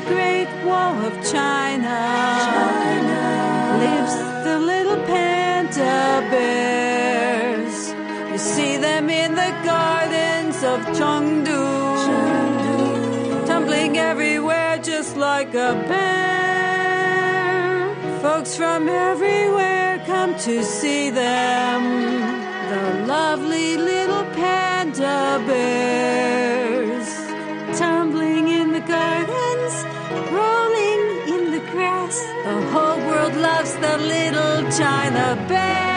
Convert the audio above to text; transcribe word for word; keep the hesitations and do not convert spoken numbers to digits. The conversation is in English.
Great Wall of China, China lives the little panda bears. You see them in the gardens of Chengdu, Chengdu, tumbling everywhere just like a bear. Folks from everywhere come to see them, the lovely little panda bears, tumbling in the gardens, rolling in the grass. The whole world loves the little China bear.